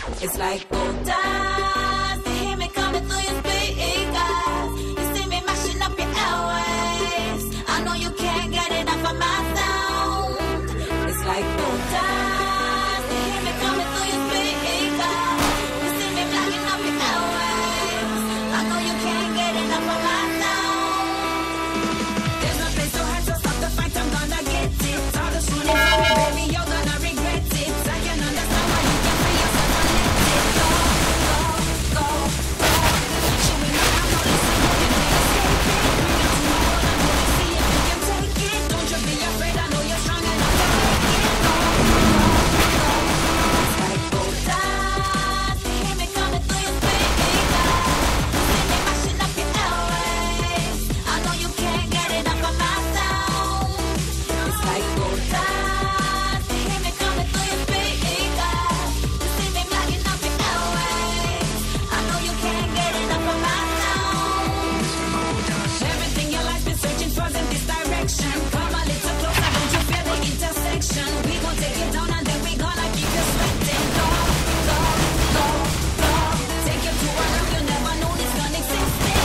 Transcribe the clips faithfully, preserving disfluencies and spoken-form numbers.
It's like gold dust. You hear me coming through your speakers. You see me mashing up your airways. I know you can't get enough of my sound. It's like gold dust. You hear me coming through your speakers. You see me blacking up your airways. I know you can't get enough of my sound. There's no place to hide, so stop the fight. I'm gonna get it. All the shooting for me, baby, you're gonna regret it. I can understand why you can free yourself and let it go, go, go, go. Chewing me, I'm not listening, you can escape it. Bring it to my world, I'm gonna see if you can take it. Don't you be afraid, I know you're strong enough to make it. Go, go, go. It's like gold dust. You hear me coming through your speakers. You see me mashing up your airways. I know you can't get enough of my sound. It's like gold dust. You hear me coming through your speakers. You see me blacking up your airways. I know you can't get enough of my sound. Everything your life's been searching for's in this direction. Come a little closer, don't you feel the intersection? We gon' take it down and then we gonna keep you sweating. Go, go, go, go. Take you to a realm you never knew this gun existed.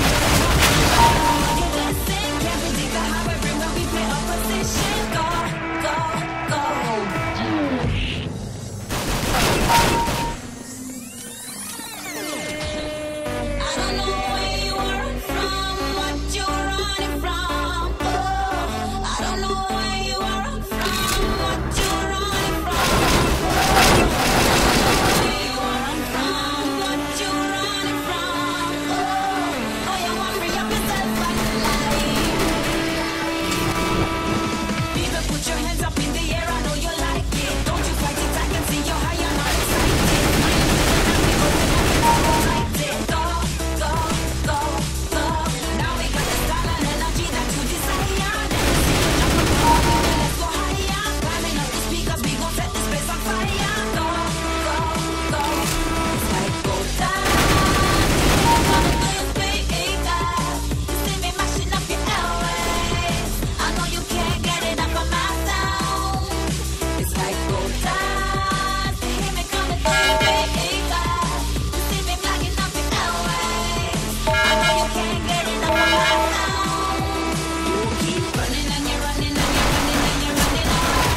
You listen, can't predict how everywhere we play our position. Go, go, go. I don't know where you are from, what you're running from. Oh, I don't know where you are from, what you're running from. Where you are from, what you're running from. Oh, oh, you want to free up yourself by the light. People, put your hands up in the air, I know you like it. Don't you fight it, I can see you're high and not excited. Go, go, go, go. Now we got the style and energy that you desire. Let's see you jump above, let's go higher. Climbing up the speakers, we gon' set this place on fire. Go, go, go. It's like gold dust. Coming through your speakers. You see me mashing up your airways. I know you can't get enough of my sound. It's like gold dust. You hear me coming through your speakers. You see me blacking up your airways. I know you can't get enough of my sound. You keep running and you're running and you're running and you're running away.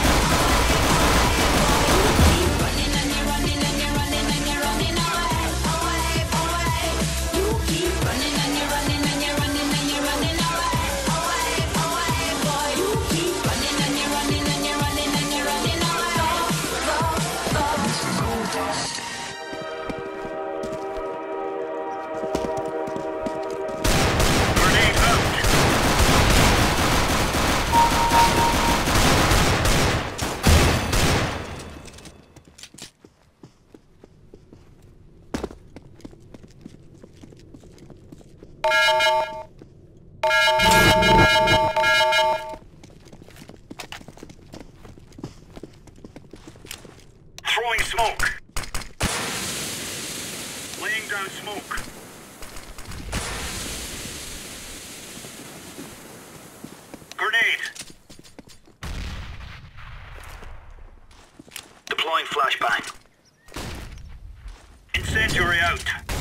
You keep running and you're running and you're running and you're running away, away, away. You keep running and you're running and you're running and you're running away, away, away, boy. You keep running and you're running and you're running and you're running away. Go, go, go. Grenade out. Throwing smoke. Laying down smoke. Grenade. Deploying flashbang. Incendiary out.